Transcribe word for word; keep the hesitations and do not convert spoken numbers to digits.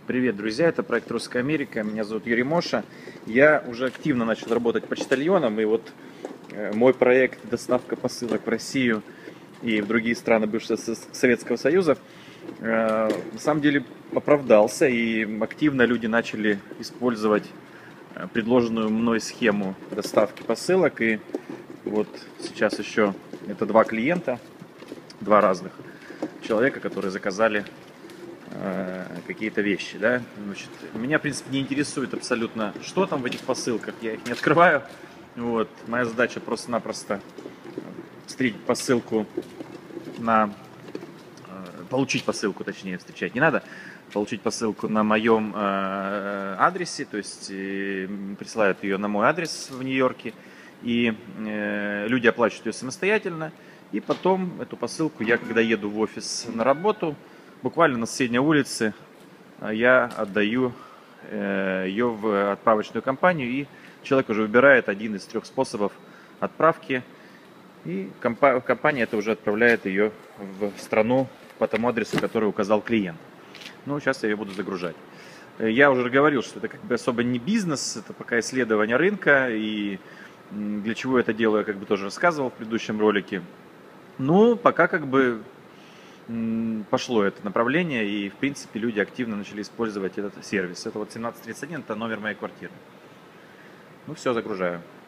Привет, друзья! Это проект Русская Америка. Меня зовут Юрий Моша. Я уже активно начал работать почтальоном, и вот э, мой проект «Доставка посылок в Россию и в другие страны бывшего С- Советского Союза» э, на самом деле оправдался, и активно люди начали использовать э, предложенную мной схему доставки посылок. И вот сейчас еще это два клиента, два разных человека, которые заказали э, какие-то вещи, да. Значит, меня, в принципе, не интересует абсолютно, что там в этих посылках, я их не открываю. Вот. Моя задача просто-напросто встретить посылку на... э, получить посылку, точнее, встречать не надо, получить посылку на моем э, адресе, то есть э, присылают ее на мой адрес в Нью-Йорке, и э, люди оплачивают ее самостоятельно, и потом эту посылку я, когда еду в офис на работу, буквально на соседней улице, э, я отдаю э, ее в отправочную компанию, и человек уже выбирает один из трех способов отправки, и компа- компания это уже отправляет ее в страну по тому адресу, который указал клиент. Ну, сейчас я ее буду загружать. Э, Я уже говорил, что это как бы особо не бизнес, это пока исследование рынка, и м, для чего я это делаю, я как бы тоже рассказывал в предыдущем ролике. Ну, пока как бы м, пошло это направление, и в принципе люди активно начали использовать этот сервис. Это вот семнадцать тридцать один, это номер моей квартиры. Ну, все, загружаю.